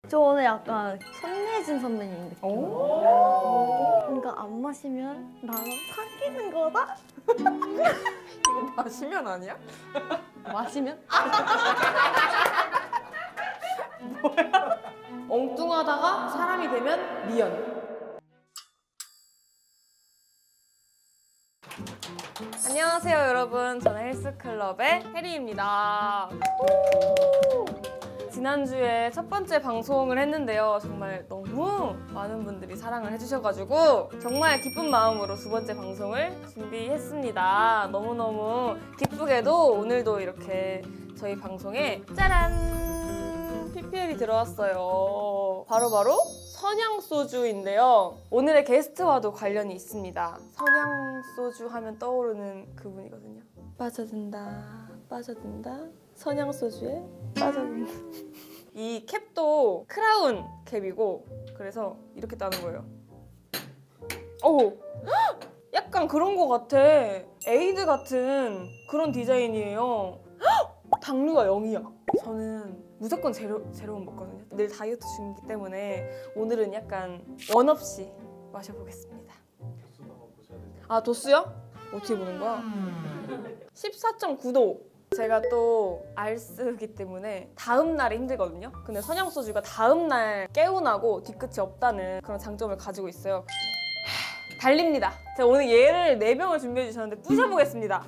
저 오늘 약간 손예진 선배님 느낌. 뭔가 안 마시면 나랑 사귀는 거다? 이거 마시면 아니야? 마시면? 뭐야? 엉뚱하다가 사람이 되면 미연. 안녕하세요 여러분, 저는 헬스클럽의 혜리입니다. 지난주에 첫 번째 방송을 했는데요, 정말 너무 많은 분들이 사랑을 해주셔가지고 정말 기쁜 마음으로 두 번째 방송을 준비했습니다. 너무너무 기쁘게도 오늘도 이렇게 저희 방송에 짜란! PPL이 들어왔어요. 바로 선양소주인데요. 오늘의 게스트와도 관련이 있습니다. 선양소주 하면 떠오르는 그분이거든요. 빠져든다, 빠져든다, 선양소주에 빠져든다. 이 캡도 크라운 캡이고, 그래서 이렇게 따는 거예요. 오! 약간 그런 거 같아. 에이드 같은 그런 디자인이에요. 당류가 0이야. 저는 무조건 제로원 먹거든요. 늘 다이어트 중이기 때문에 오늘은 약간 원 없이 마셔보겠습니다. 아, 도수요? 어떻게 보는 거야? 14.9도. 제가 또 알쓰기 때문에 다음 날이 힘들거든요. 근데 선양소주가 다음 날 개운하고 뒤끝이 없다는 그런 장점을 가지고 있어요. 달립니다. 제가 오늘 얘를 4병을 준비해 주셨는데 부셔보겠습니다.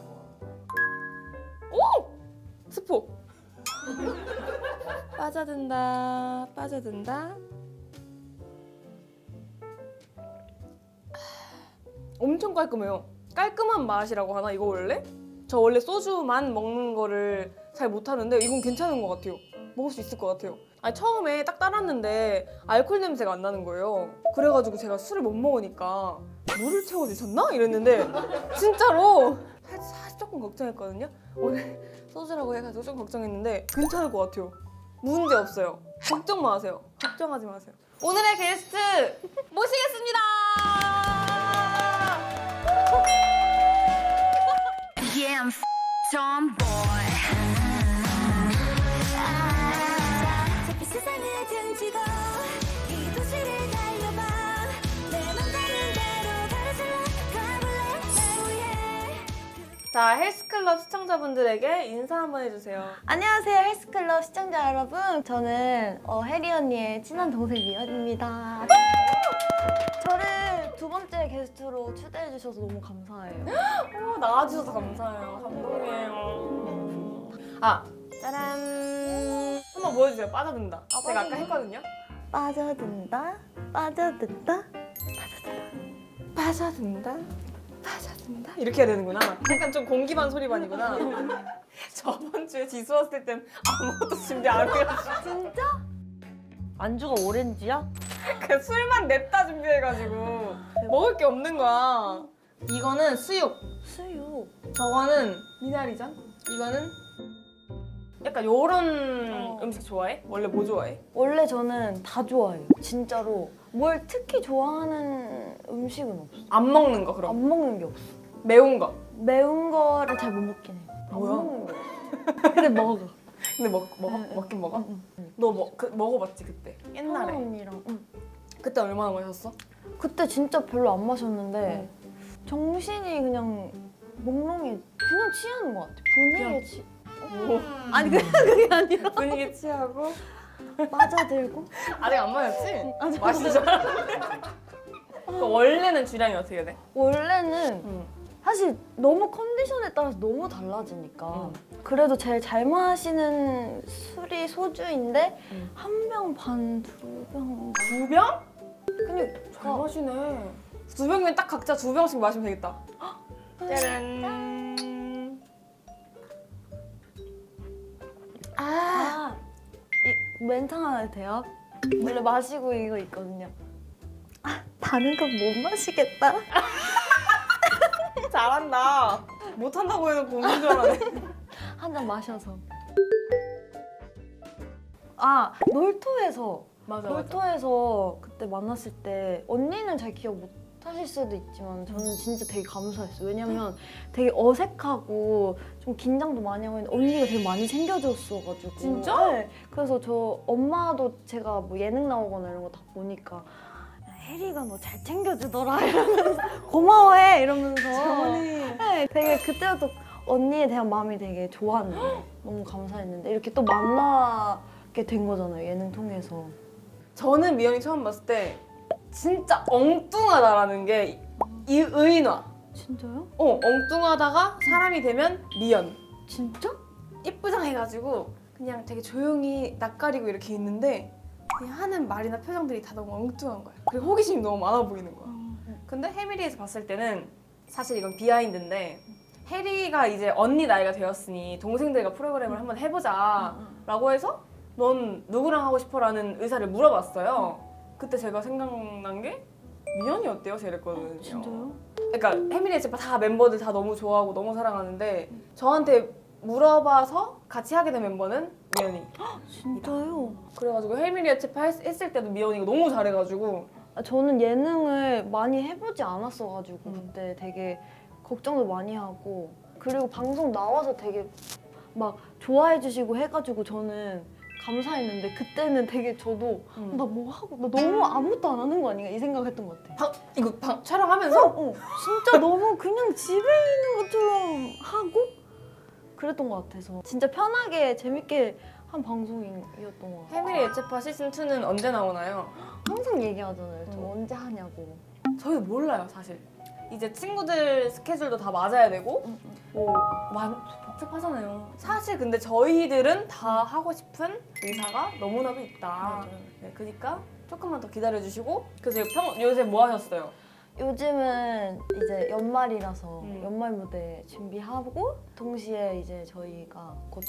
오! 스포! 빠져든다, 빠져든다. 엄청 깔끔해요. 깔끔한 맛이라고 하나, 이거 원래? 저 원래 소주만 먹는 거를 잘 못하는데 이건 괜찮은 것 같아요. 먹을 수 있을 것 같아요. 아니, 처음에 딱 따랐는데 알코올 냄새가 안 나는 거예요. 그래가지고 제가 술을 못 먹으니까 물을 채워주셨나? 이랬는데 진짜로 사실 조금 걱정했거든요. 오늘 소주라고 해가지고 좀 걱정했는데 괜찮을 것 같아요. 문제 없어요. 걱정 마세요. 걱정하지 마세요. 오늘의 게스트 모시겠습니다. Yeah, I'm tomboy. 저 세상을 등지고 이 도시를 달려봐. 내맘 가는 대로 가로질러 가볼래 날 위해. 자, 헬스클럽 시청자분들에게 인사 한번 해주세요. 안녕하세요 헬스클럽 시청자 여러분. 저는 혜리 언니의 친한 동생 미연입니다. 저를 두 번째 게스트로 초대해 주셔서 너무 감사해요. 나와주셔서 감사해요. 감동이에요. 아, 짜란. 한번 보여주세요. 빠져든다. 제가 아까 했거든요. 빠져든다, 빠져든다, 빠져든다, 빠져든다, 빠져든다. 이렇게 해야 되는구나. 약간 좀 공기반 소리반이구나. 저번 주에 지수 왔을 땐 아무것도 준비 안 해가지고. 진짜? 안주가 오렌지야? 그 술만 냈다 준비해가지고 먹을 게 없는 거야. 이거는 수육. 수육. 저거는 미나리전. 이거는 약간 요런 음식 좋아해? 원래 뭐 좋아해? 원래 저는 다 좋아해요. 진짜로. 뭘 특히 좋아하는 음식은 없어. 안 먹는 거 그럼? 안 먹는 게 없어. 매운 거. 매운 거를 잘 못 먹긴 해. 안 뭐야? 먹는 게 없어. 근데 먹어. 근데 먹긴 먹어? 너 먹어봤지 그때? 옛날에. 언니랑. 그때 얼마나 마셨어? 그때 진짜 별로 안 마셨는데 정신이 그냥 몽롱해. 그냥 취하는 것 같아. 분위기에 취. 아니 그게 아니라 분위기 취하고 빠져들고. 아직 안 마셨지? 마시죠. 원래는 주량이 어떻게 돼? 원래는 사실 너무 컨디션에 따라서 너무 달라지니까 그래도 제일 잘 마시는 술이 소주인데 한 병 반, 2병. 2병? 그냥 잘 마시네. 2병이면 딱 각자 2병씩 마시면 되겠다. 짜란. 이 멘트 하나 해도 돼요? 원래 마시고 이거 있거든요. 다른 건 못 마시겠다. 잘한다. 못한다고 해놓고 웃는 줄 알았네. 한 잔 마셔서. 놀토에서. 맞아. 놀토에서 그때 만났을 때 언니는 잘 기억 못 탓일 수도 있지만 저는 진짜 되게 감사했어요. 왜냐면 되게 어색하고 좀 긴장도 많이 하고 있는데 언니가 되게 많이 챙겨줬어가지고. 진짜? 네. 그래서 저 엄마도 제가 뭐 예능 나오거나 이런 거 다 보니까 야, 혜리가 너 잘 챙겨주더라 이러면서 고마워해 이러면서. 네, 되게 그때부터 언니에 대한 마음이 되게 좋았는데 너무 감사했는데 이렇게 또 만나게 된 거잖아요, 예능 통해서. 저는 미연이 처음 봤을 때 진짜 엉뚱하다라는 게 이 의인화. 진짜요? 엉뚱하다가 사람이 되면 미연. 진짜? 이쁘장해가지고 그냥 되게 조용히 낯가리고 이렇게 있는데 그냥 하는 말이나 표정들이 다 너무 엉뚱한 거야. 그리고 호기심이 너무 많아 보이는 거야. 근데 해밀이에서 봤을 때는 사실 이건 비하인드인데 해리가 이제 언니 나이가 되었으니 동생들과 프로그램을 한번 해보자 라고 해서 넌 누구랑 하고 싶어? 라는 의사를 물어봤어요. 그때 제가 생각난 게 미연이 어때요? 제가 이랬거든요. 진짜요? 그러니까 해밀이의 집 다 멤버들 다 너무 좋아하고 너무 사랑하는데 저한테 물어봐서 같이 하게 된 멤버는 미연이. 진짜요? 그래가지고 해밀이의 집 했을 때도 미연이가 너무 잘해가지고 저는 예능을 많이 해보지 않았어가지고 그때 되게 걱정도 많이 하고 그리고 방송 나와서 되게 막 좋아해 주시고 해가지고 저는 감사했는데 그때는 되게 저도 나 뭐 하고 나 너무 아무것도 안 하는 거 아닌가 이 생각했던 것 같아. 이거 촬영하면서? 진짜 너무 그냥 집에 있는 것처럼 하고 그랬던 것 같아서 진짜 편하게 재밌게 한 방송이었던 것 같아요. 해밀이 예체파 시즌2는 언제 나오나요? 항상 얘기하잖아요. 저 언제 하냐고. 저희도 몰라요 사실. 이제 친구들 스케줄도 다 맞아야 되고 복잡하잖아요. 사실 근데 저희들은 다 하고 싶은 의사가 너무나도 있다. 네, 그러니까 조금만 더 기다려주시고. 그래서 요새 뭐 하셨어요? 요즘은 이제 연말이라서 연말 무대 준비하고 동시에 이제 저희가 곧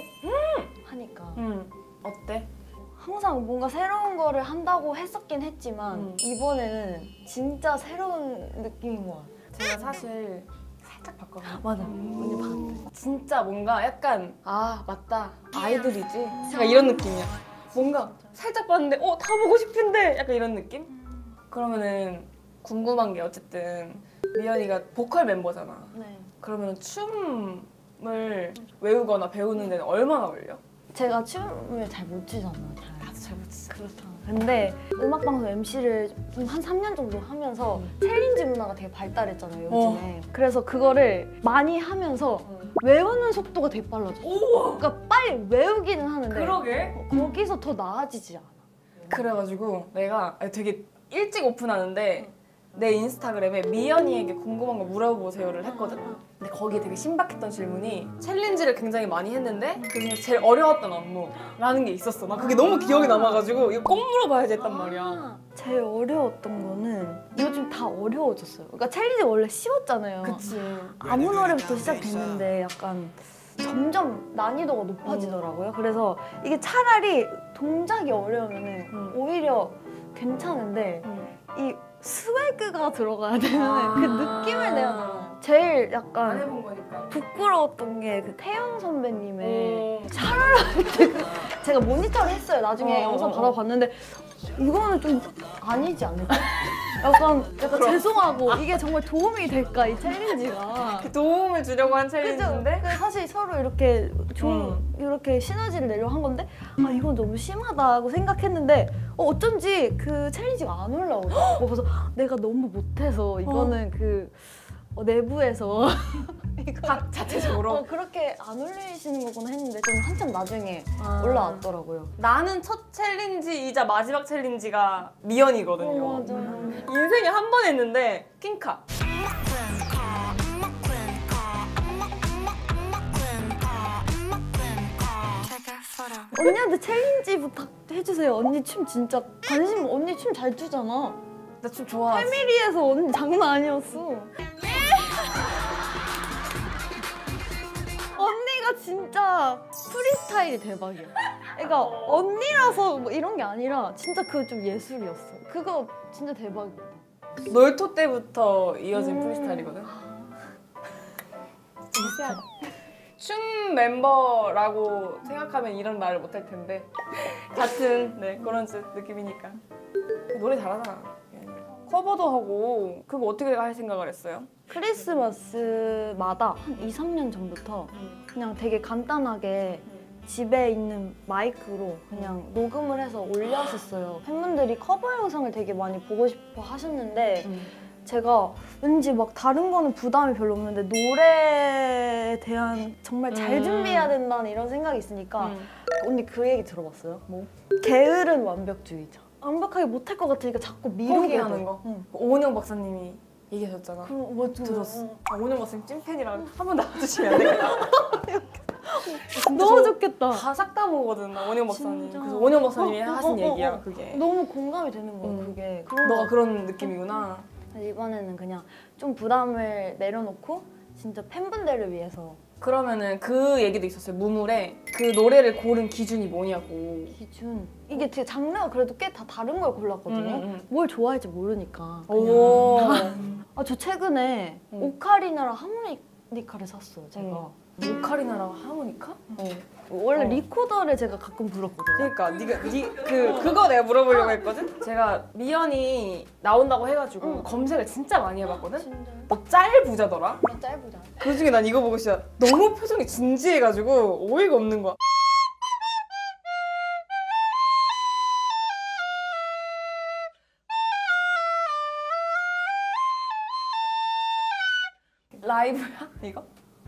컴백하니까 어때? 항상 뭔가 새로운 거를 한다고 했었긴 했지만 이번에는 진짜 새로운 느낌인 것 같아요. 제가 사실 살짝 봤거든요. 맞아, 언니 봤는데. 진짜 뭔가 약간 맞다 아이돌이지? 제가 이런 느낌이야. 뭔가 살짝 봤는데 다 보고 싶은데 약간 이런 느낌? 그러면은 궁금한 게 어쨌든 미연이가 보컬 멤버잖아. 네. 그러면 춤을 외우거나 배우는 데는 얼마나 걸려? 제가 춤을 잘 못 추잖아요. 나도 잘 못치. 그렇다. 근데 음악방송 MC를 좀 한 3년 정도 하면서 챌린지 문화가 되게 발달했잖아요, 요즘에. 그래서 그거를 많이 하면서 외우는 속도가 되게 빨라져. 그러니까 빨리 외우기는 하는데 그러게. 거기서 더 나아지지 않아. 그래가지고 내가 되게 일찍 오픈하는데 내 인스타그램에 미연이에게 궁금한 거 물어보세요를 했거든. 근데 거기에 되게 신박했던 질문이 챌린지를 굉장히 많이 했는데 그중에 제일 어려웠던 안무라는 게 있었어. 나 그게 너무 기억에 남아가지고 이거 꼭 물어봐야지 했단 말이야. 제일 어려웠던 거는 요즘 다 어려워졌어요. 그러니까 챌린지 원래 쉬웠잖아요. 그치. 아무 노래부터 시작됐는데 약간 점점 난이도가 높아지더라고요. 그래서 이게 차라리 동작이 어려우면 오히려 괜찮은데 이 스웨그가 들어가야 되는 그 느낌을 내야 되잖아요. 제일 안 약간 해본 거니까. 부끄러웠던 게 그 태영 선배님의 샤랄라 때 제가 모니터를 했어요. 나중에 영상 받아봤는데 이거는 좀 아니지 않을까? 약간 죄송하고 이게 정말 도움이 될까 이 챌린지가. 도움을 주려고 한 그죠? 챌린지인데? 근데 사실 서로 이렇게 이렇게 시너지를 내려고 한 건데 이건 너무 심하다고 생각했는데 어쩐지 그 챌린지가 안 올라오더라고. 그래서 내가 너무 못해서 이거는 그 내부에서 각 자체적으로. 그렇게 안 올리시는 거구나 했는데 좀 한참 나중에 올라왔더라고요. 나는 첫 챌린지이자 마지막 챌린지가 미연이거든요. 맞아. 인생에 한 번 했는데 퀸카. 언니한테 챌린지 부탁해주세요. 언니 춤 진짜 관심 언니 춤 잘 추잖아. 나 춤 좋아하지. 패밀리에서 언니 장난 아니었어. 언니가 진짜 프리스타일이 대박이야. 그러니까 언니라서 뭐 이런 게 아니라 진짜 그거 좀 예술이었어. 그거 진짜 대박이다. 놀토 때부터 이어진 프리스타일이거든. 진짜 춤 멤버라고 생각하면 이런 말을 못 할 텐데 같은 그런 느낌이니까. 노래 잘하잖아. 커버도 하고 그거 어떻게 할 생각을 했어요? 크리스마스마다 한 2, 3년 전부터 그냥 되게 간단하게 집에 있는 마이크로 그냥 녹음을 해서 올렸었어요. 팬분들이 커버 영상을 되게 많이 보고 싶어 하셨는데 제가 왠지 막 다른 거는 부담이 별로 없는데 노래에 대한 정말 잘 준비해야 된다는 이런 생각이 있으니까 언니 그 얘기 들어봤어요? 뭐? 게으른 완벽주의자. 완벽하게 못할 것 같으니까 자꾸 미루게 포기하는 돼. 거. 응. 오은영 박사님이 얘기하셨잖아. 뭐 들었어. 오은영 박사님 찐팬이라 한번 나와주시면 안 돼요? 너무 좋겠다. 다 싹 다 보거든, 나 오은영 박사님. 진짜. 그래서 오은영 박사님이 어, 하신 어, 어, 얘기야, 어. 그게. 너무 공감이 되는 거야, 그게. 그런 너가 거. 그런 느낌이구나. 그래서 이번에는 그냥 좀 부담을 내려놓고 진짜 팬분들을 위해서 그러면은 그 얘기도 있었어요, 무물에. 그 노래를 고른 기준이 뭐냐고. 기준. 이게 되게 장르가 그래도 꽤 다 다른 걸 골랐거든요. 뭘 좋아할지 모르니까. 그냥. 오. 아, 저 최근에 응. 오카리나랑 하모니카를 샀어요, 제가. 오카리나랑 하모니카? 원래 어. 리코더를 제가 가끔 불었거든요. 그러니까 그거 내가 물어보려고 했거든. 제가 미연이 나온다고 해가지고 검색을 진짜 많이 해봤거든. 진짜요? 뭐 짤 부자더라. 짧으자. 그 중에 난 이거 보고 진짜 너무 표정이 진지해가지고 어이가 없는 거야. 라이브야 이거?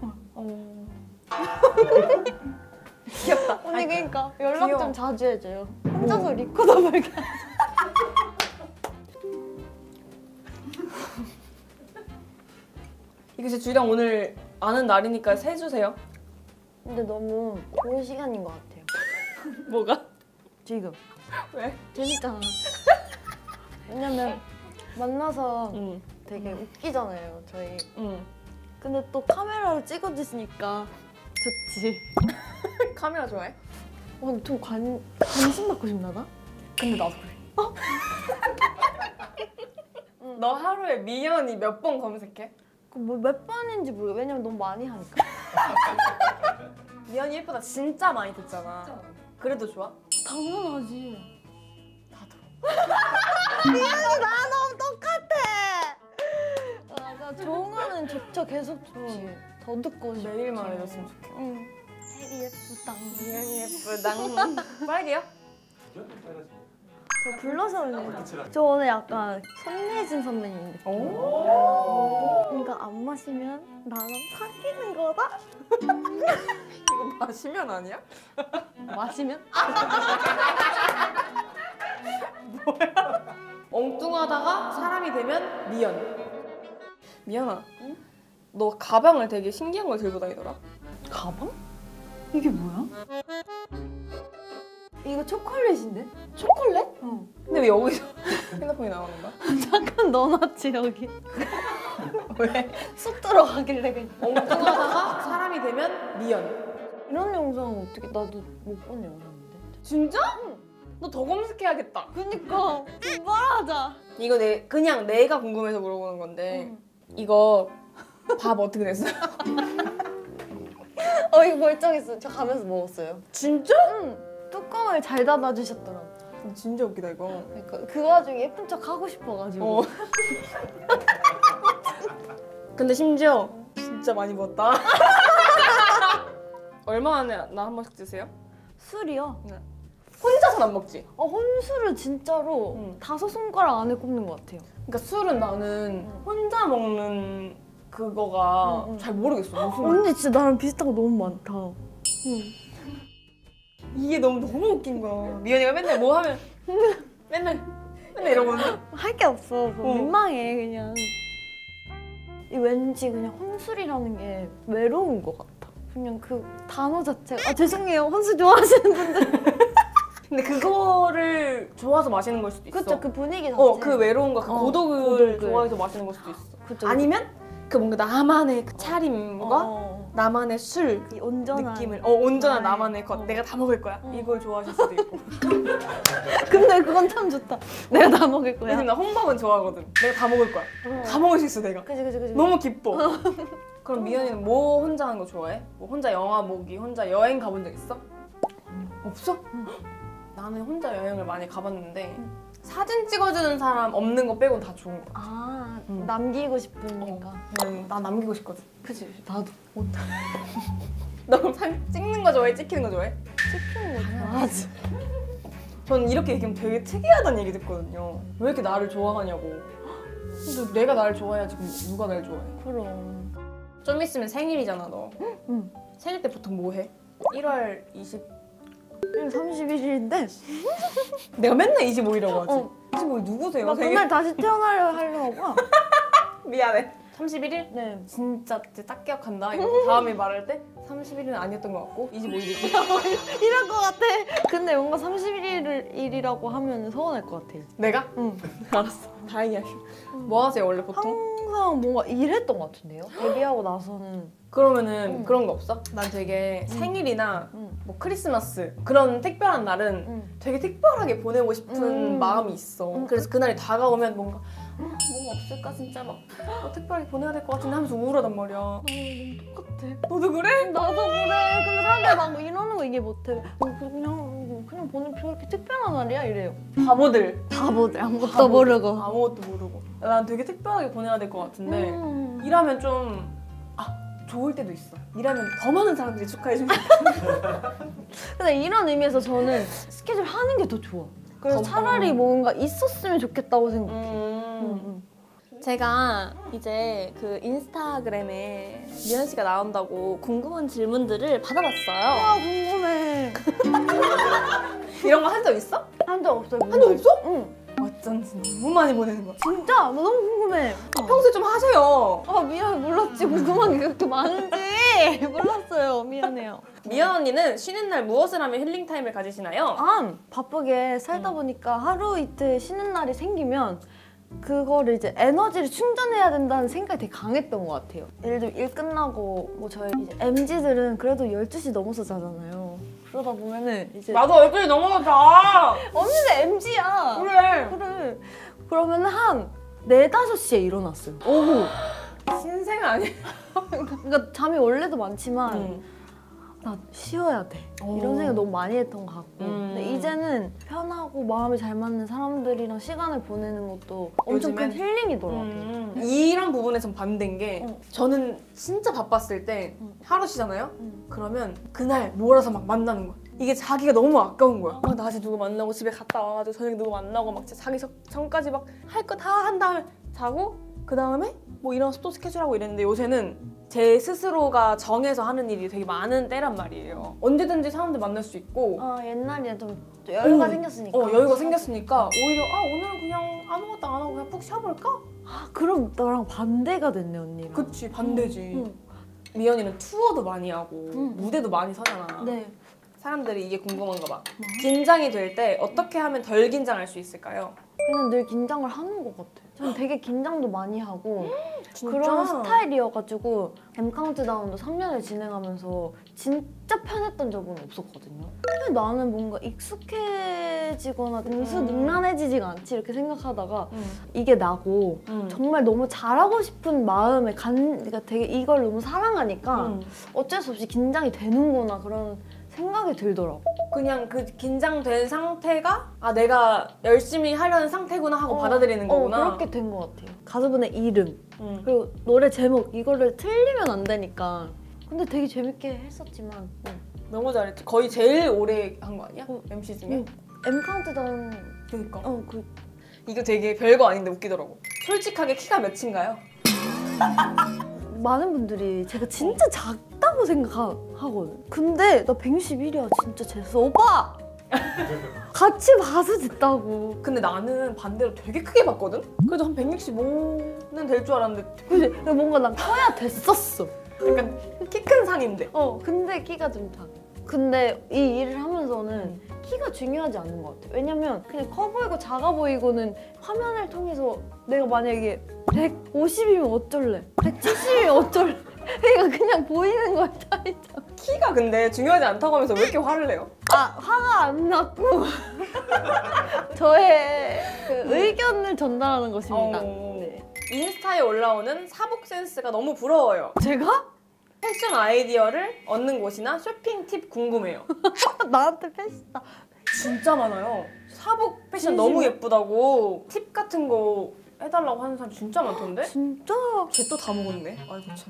귀엽다. 언니 그러니까 연락 귀여워. 좀 자주 해줘요. 혼자서 리코더 발견. 이거 제 주량 오늘 아는 날이니까 세주세요. 근데 너무 좋은 시간인 것 같아요. 뭐가? 지금. 왜? 재밌잖아. 왜냐면 만나서 응. 되게 웃기잖아요, 저희. 응. 근데 또 카메라로 찍어주시니까 좋지. 카메라 좋아해? 좀 관심 받고 싶나 봐? 근데 나도 그래. 너 하루에 미연이 몇 번 검색해? 몇 번인지 모르겠어. 왜냐면 너무 많이 하니까. 미연이 예쁘다 진짜 많이 듣잖아. 그래도 좋아? 당연하지. 나도. 나랑 똑같아. 맞아, 좋은 거는 좋죠. 계속 좋지. 더 듣고 싶지. 매일 말해줬으면 좋겠어. 응. 되게 예쁘다. 미연이 예쁘다. 빨개요? 저 불러서 저 오늘 약간 손예진 선배님 느낌. 그러니까 안 마시면 나랑 사귀는 거다? 이거 마시면 아니야? 마시면? 엉뚱하다가 사람이 되면 미연. 미연아, 응? 너 가방을 되게 신기한 걸 들고 다니더라? 가방? 이게 뭐야? 이거 초콜릿인데? 초콜릿? 응. 근데 왜 여기서 핸드폰이 나오는 거야? 잠깐 넣어놨지 여기. 왜? 쑥 들어가길래 그냥. 엉뚱하다가 사람이 되면 미연. 이런 영상 어떻게 나도 못 본 영상인데. 진짜? 너 더 검색해야겠다. 그니까 말하자. 이거 그냥 내가 궁금해서 물어보는 건데 이거 밥 어떻게 됐어요? 이거 멀쩡했어. 저 가면서 먹었어요. 진짜? 응. 뚜껑을 잘 닫아주셨더라고. 진짜 웃기다 이거. 그러니까 그 와중에 예쁜 척 하고 싶어가지고. 근데 심지어 진짜 많이 먹었다. 얼마 안에 나 한 번씩 드세요? 술이요? 네. 혼자서는 안 먹지? 혼술은 진짜로 응. 5손가락 안에 꼽는 것 같아요. 그러니까 술은 나는 혼자 먹는 그거가 응, 응. 잘 모르겠어. 무슨 언니 진짜 나랑 비슷한 거 너무 많다. 이게 너무 웃긴 거야. 미연이가 맨날 뭐 하면 맨날 이러거든. 할 게 없어. 어. 민망해 그냥. 이 왠지 그냥 혼술이라는 게 외로운 것 같아. 그냥 그 단어 자체가. 죄송해요. 혼술 좋아하시는 분들. 근데 그거를 좋아서 마시는 걸 수도 있어. 그쵸, 그 분위기 자체. 그 외로움과 그 고독을 고독을. 좋아해서 마시는 걸 수도 있어. 그쵸. 아니면 그 뭔가 나만의 그 차림과 나만의 술 이 온전한 느낌을 온전한 네. 나만의 것 내가 다 먹을 거야 이걸 좋아하실 수도 있고. 근데 그건 참 좋다. 내가 다 먹을 거야. 왜냐면 나 혼밥은 좋아하거든. 내가 다 먹을 거야. 다 먹을 수 있어 내가. 그치. 너무 기뻐. 그럼 미연이는 뭐 혼자 하는 거 좋아해? 뭐 혼자 영화 보기, 혼자 여행 가본 적 있어? 없어? 나는 혼자 여행을 많이 가봤는데 사진 찍어주는 사람 없는 거 빼곤 다 좋은 거. 아 응. 남기고 싶으니까. 그냥 나 남기고 싶거든. 그치 나도 너 그럼 사진 찍는 거 좋아해? 찍히는 거 좋아해? 찍히는 거 좋아하지. 전 이렇게 얘기하면 되게 특이하다는 얘기 듣거든요. 왜 이렇게 나를 좋아하냐고. 근데 내가 나를 좋아해야지 그럼 누가 날 좋아해? 그럼. 좀 있으면 생일이잖아 너. 응. 생일 때 보통 뭐 해? 1월 20... 31일인데 내가 맨날 25일이라고 하지? 어. 25일 누구세요? 나 생일? 그날 다시 태어나려고. 미안해. 31일? 네. 진짜 딱 기억한다. 이거 다음에 말할 때 31일은 아니었던 것 같고 25일이지. 이럴 것 같아. 근데 뭔가 31일이라고 하면 서운할 것 같아. 내가? 응. 알았어. 다행이야. 뭐 하세요 원래 보통? 항상 뭔가 일했던 것 같은데요? 데뷔하고 나서는. 그러면은 응. 그런 거 없어? 난 되게 응. 생일이나 응. 뭐 크리스마스 그런 특별한 날은 응. 되게 특별하게 보내고 싶은 마음이 있어. 응. 그래서 그날이 다가오면 뭔가 뭔가 없을까 진짜 막 특별하게 보내야 될 것 같은데 하면서 우울하단 말이야. 너무 똑같아. 너도 그래? 나도 그래. 근데 사람들 막 이러는 거 이해 못해. 그냥 보는 그렇게 특별한 날이야 이래요. 바보들. 바보들 아무것도 바보들. 모르고. 아무것도 모르고. 난 되게 특별하게 보내야 될 것 같은데 음. 일하면 좀 좋을 때도 있어. 일하면 더 많은 사람들이 축하해주면 근데 이런 의미에서 저는 스케줄 하는 게 더 좋아. 그래서 더 차라리 뭔가 있었으면 좋겠다고 생각해. 제가 이제 그 인스타그램에 미연 씨가 나온다고 궁금한 질문들을 받아봤어요. 아 궁금해. 이런 거 한 적 있어? 한 적 없어요. 한 적 없어? 응. 어쩐지 너무 많이 보내는 거야. 진짜? 나 너무 궁금해. 평소에 좀 하세요. 아 미안해 몰랐지. 궁금한 게 그렇게 많은지 몰랐어요. 미안해요. 미연 언니는 쉬는 날 무엇을 하면 힐링 타임을 가지시나요? 아 바쁘게 살다 보니까 하루 이틀 쉬는 날이 생기면 그거를 이제 에너지를 충전해야 된다는 생각이 되게 강했던 것 같아요. 예를 들면 일 끝나고 뭐 저희 이제 MZ들은 그래도 12시 넘어서 자잖아요. 그러다 보면은 이제 나도 얼굴이 너무 자. 언니는 MZ야. 그래. 그래. 그러면은 한 4, 5시에 일어났어요. 오후. 신생 아니야? 그러니까 잠이 원래도 많지만 나 쉬어야 돼. 이런 생각 너무 많이 했던 것 같고. 근데 이제는 편하고 마음이 잘 맞는 사람들이랑 시간을 보내는 것도 엄청 큰 요즘엔? 힐링이더라고요. 이런 부분에선 반대인 게 저는 진짜 바빴을 때 하루 쉬잖아요? 그러면 그날 몰아서 막 만나는 거야. 이게 자기가 너무 아까운 거야. 막 낮에 누구 만나고 집에 갔다 와가지고 저녁에 누구 만나고 막 진짜 자기 전까지 막 할 거 다 한 다음에 자고 그 다음에 뭐 일어나서 또 스케줄하고 이랬는데 요새는 제 스스로가 정해서 하는 일이 되게 많은 때란 말이에요. 언제든지 사람들 만날 수 있고 옛날에 좀 여유가 생겼으니까. 여유가 생겼으니까 오히려 오늘은 그냥 아무것도 안 하고 그냥 푹 쉬어볼까? 그럼 나랑 반대가 됐네 언니랑. 그치 반대지. 응. 미연이는 투어도 많이 하고 응. 무대도 많이 서잖아. 네. 사람들이 이게 궁금한가 봐. 긴장이 될 때 어떻게 하면 덜 긴장할 수 있을까요? 그냥 늘 긴장을 하는 것 같아. 전 되게 긴장도 많이 하고 진짜? 그런 스타일이어가지고 M 카운트다운도 3년을 진행하면서 진짜 편했던 적은 없었거든요. 근데 나는 뭔가 익숙해지거나 능수능란해지지가 않지 이렇게 생각하다가 이게 나고 정말 너무 잘하고 싶은 마음에 그러니까 되게 이걸 너무 사랑하니까 어쩔 수 없이 긴장이 되는구나 그런 생각이 들더라고. 그냥 그 긴장된 상태가 내가 열심히 하려는 상태구나 하고 받아들이는 거구나. 그렇게 된 것 같아요. 가수분의 이름 응. 그리고 노래 제목 이거를 틀리면 안 되니까. 근데 되게 재밌게 했었지만 너무 잘했지. 거의 제일 오래 한 거 아니야? MC 중에? M 카운트다운 그니까. 그 이거 되게 별거 아닌데 웃기더라고. 솔직하게 키가 몇인가요? 많은 분들이 제가 진짜 작다고 생각하거든. 근데 나 161이야 진짜 재수 오빠! 같이 봐서 됐다고. 근데 나는 반대로 되게 크게 봤거든? 그래도 한 165는 될 줄 알았는데 그치? 뭔가 난 커야 됐었어. 약간 키 큰 상인데. 근데 키가 좀 작아. 근데 이 일을 하면서는 키가 중요하지 않은 것 같아. 왜냐면 그냥 커 보이고 작아 보이고는 화면을 통해서 내가 만약에 150이면 어쩔래? 170이면 어쩔래? 그러니까 그냥 보이는 거야 차이점. 키가 근데 중요하지 않다고 하면서 왜 이렇게 화를 내요? 화가 안 났고 저의 그 의견을 전달하는 것입니다. 네. 인스타에 올라오는 사복 센스가 너무 부러워요. 제가? 패션 아이디어를 얻는 곳이나 쇼핑 팁 궁금해요. 나한테 진짜 많아요. 사복 패션 진심이야? 너무 예쁘다고 팁 같은 거 해달라고 하는 사람 진짜 많던데? 진짜? 걔 또 다 먹었네. 아이고 참.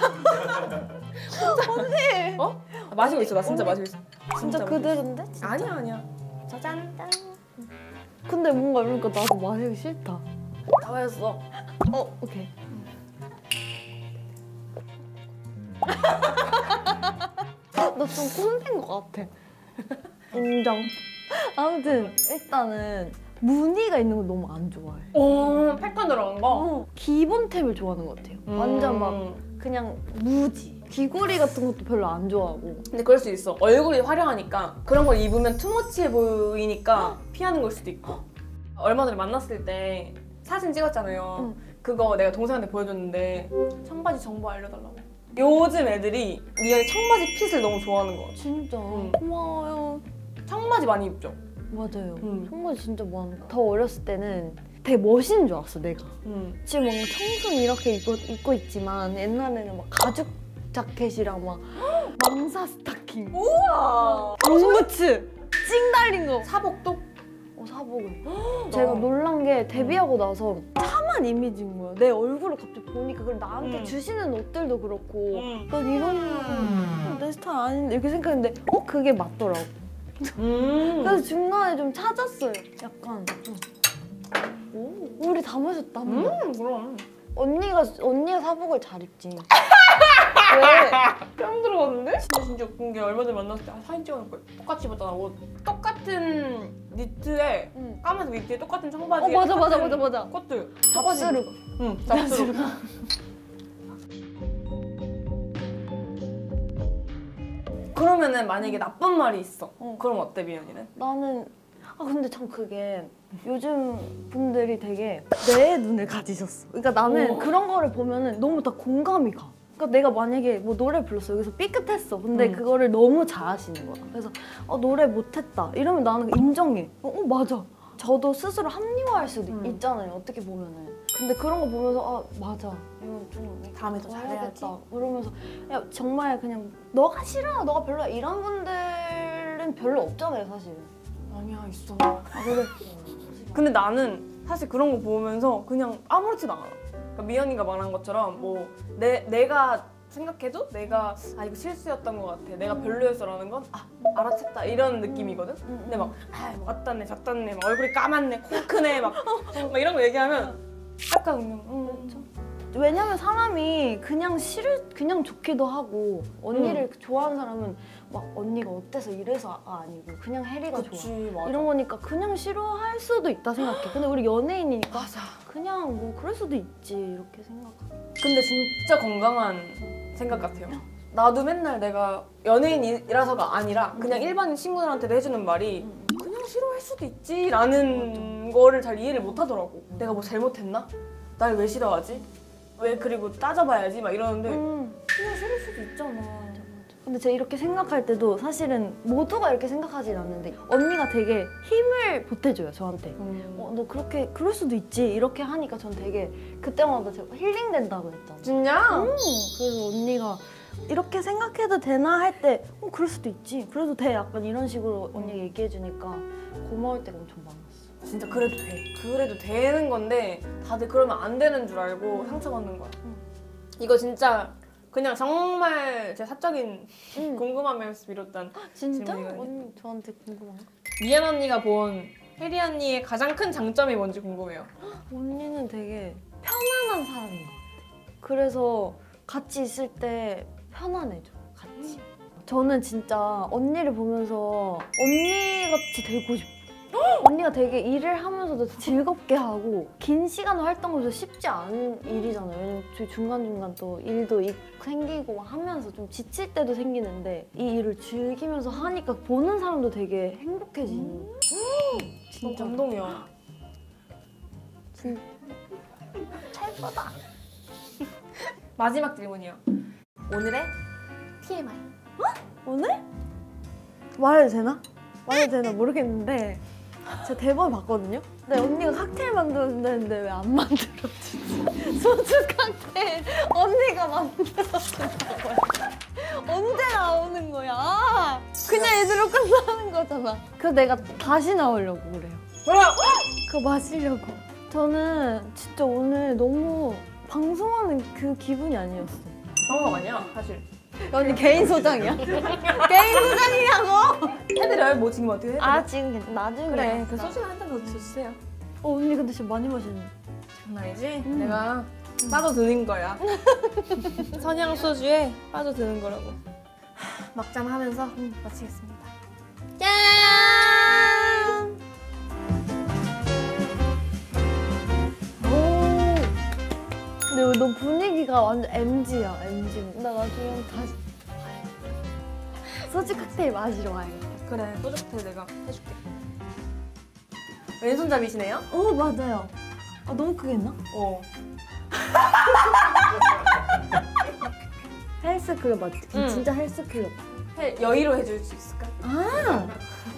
언니! 어? 마시고 있어. 나 진짜 언니, 마시고 있어. 진짜 마시고 있어. 그대로인데? 진짜? 아니야 아니야. 짜잔. 근데 뭔가 이러니까 나도 마시기 싫다. 다 마셨어. 오케이. 너 좀 꼰대인 것 같아. 인정. 아무튼 일단은 무늬가 있는 걸 너무 안 좋아해. 오 패턴 들어간 거? 기본템을 좋아하는 것 같아요. 완전 막 그냥 무지. 귀걸이 같은 것도 별로 안 좋아하고. 근데 그럴 수 있어. 얼굴이 화려하니까 그런 걸 입으면 투머치해 보이니까 피하는 걸 수도 있고. 얼마 전에 만났을 때 사진 찍었잖아요. 그거 내가 동생한테 보여줬는데 청바지 정보 알려달라고. 요즘 애들이 미연이 청바지 핏을 너무 좋아하는 거 같아. 진짜 고마워요. 청바지 많이 입죠? 맞아요. 응. 정말 진짜 많은 거. 더 어렸을 때는 되게 멋있는 줄 알았어 내가. 지금 뭔가 청순 이렇게 입고 있지만 옛날에는 막 가죽 자켓이랑 막 망사 스타킹, 우와! 롱부츠, 찡 달린 거. 사복도? 사복을. 제가 놀란 게 데뷔하고 나서 참한 이미지인 거야. 내 얼굴을 갑자기 보니까 그리고 나한테 주시는 옷들도 그렇고 난 이런 내 스타일 아닌데 이렇게 생각했는데 그게 맞더라고. 그래서 중간에 좀 찾았어요. 약간 우리 다 마셨다. 그럼. 언니가 사복을 잘 입지. 왜? 뺨 들어갔는데? 진짜 웃긴 게 얼마 전에 만났을 때 사진 찍어놓을 거야. 똑같이 입었잖아 옷. 똑같은 니트에 까만색 니트에 똑같은 청바지에 맞아. 코트. 잡스르. 응, 잡스르. 그러면은 만약에 나쁜 말이 있어. 그럼 어때 미연이는? 나는 근데 참 그게 요즘 분들이 되게 내 눈을 가지셨어. 그러니까 나는 그런 거를 보면은 너무 다 공감이 가. 그러니까 내가 만약에 뭐 노래 불렀어. 여기서 삐끗했어. 근데 그거를 너무 잘하시는 거야. 그래서 노래 못했다. 이러면 나는 인정해. 맞아. 저도 스스로 합리화할 수도 있잖아요. 어떻게 보면은. 근데 그런 거 보면서 맞아. 이거 좀 다음에 더 잘해야지. 이러면서 야 정말 그냥 너가 싫어. 너가 별로야. 이런 분들은 별로 없잖아요, 사실. 아니야 있어. 그래. 근데 나는 사실 그런 거 보면서 그냥 아무렇지도 않아. 그러니까 미연이가 말한 것처럼 뭐 내가 생각해도 내가 이거 실수였던 것 같아. 내가 별로였어라는 건 알아챘다 이런 느낌이거든. 근데 막 왔다네 잤다네 막 얼굴이 까맣네 코 크네 막 이런 거 얘기하면 약간 그냥 왜냐면 사람이 그냥 좋기도 하고 언니를 좋아하는 사람은 막 언니가 어때서 이래서가 아니고 그냥 혜리가 그치, 좋아 맞아. 이런 거니까 그냥 싫어할 수도 있다 생각해. 근데 우리 연예인이니까 맞아. 그냥 뭐 그럴 수도 있지 이렇게 생각해. 근데 진짜 건강한 생각 같아요. 나도 맨날 내가 연예인이라서가 아니라 그냥 일반인 친구들한테도 해주는 말이 그냥 싫어할 수도 있지 라는 거를 잘 이해를 못 하더라고. 내가 뭐 잘못했나? 날 왜 싫어하지? 왜 그리고 따져봐야지 막 이러는데 그냥 싫을 수도 있잖아. 근데 제가 이렇게 생각할 때도 사실은 모두가 이렇게 생각하진 않는데 언니가 되게 힘을 보태줘요 저한테. 너 그렇게 그럴 수도 있지 이렇게 하니까 전 되게 그때마다 제가 힐링된다고 했잖아. 진짜? 그래서 언니가 이렇게 생각해도 되나 할 때 그럴 수도 있지 그래도 돼 약간 이런 식으로 언니가 얘기해주니까 고마울 때가 엄청 많았어. 진짜 그래도 돼. 그래도 되는 건데 다들 그러면 안 되는 줄 알고 상처받는 거야. 이거 진짜 그냥 정말 제 사적인 궁금함에서 비롯한 진짜? 질문이거든요. 언니 저한테 궁금한 거? 미연 언니가 본 혜리 언니의 가장 큰 장점이 뭔지 궁금해요. 언니는 되게 편안한 사람인 것 같아. 그래서 같이 있을 때 편안해져, 같이. 저는 진짜 언니를 보면서 언니같이 되고 싶어. 언니가 되게 일을 하면서도 즐겁게 하고 긴 시간 활동하면서 쉽지 않은 일이잖아요. 왜냐면 저희 중간중간 또 일도 생기고 하면서 좀 지칠 때도 생기는데 이 일을 즐기면서 하니까 보는 사람도 되게 행복해지는. 진짜 감동이야. 진짜 최고다. 마지막 질문이요. 오늘의 TMI. 오늘? 말해도 되나? 말해도 되나 모르겠는데 제가 대본 봤거든요? 근데 언니가 칵테일 만들었는데 왜 안 만들어주지? 소주 칵테일 언니가 만들어준다고요. 언제 나오는 거야? 그냥 얘들로 끝나는 거잖아. 그래서 내가 다시 나오려고 그래요. 뭐야? 그거 마시려고. 저는 진짜 오늘 너무 방송하는 그 기분이 아니었어. 방금 아니야 사실. 언니 개인 소장이야? 개인 소장이냐고? 해드려요? 뭐 지금 어떻게 해드려? 아 지금 나중에. 그래 그 소주가 한 잔 더 주세요. 언니 근데 진짜 많이 마시네. 장난이지? 내가 빠져드는 거야. 선양 소주에 빠져드는 거라고. 막잔 하면서 마치겠습니다. 짠! 오. 근데 여기 너 분위기가 완전 MG야, MG. 나 나중에 다시 소주 칵테일 마시러 와야겠다. 그래 소주 칵테일 내가 해줄게. 왼손잡이시네요? 오 맞아요. 아 너무 크게 했나? 어. 헬스클럽 맞지? 응. 진짜 헬스클럽. 여의로 해줄 수 있을까? 아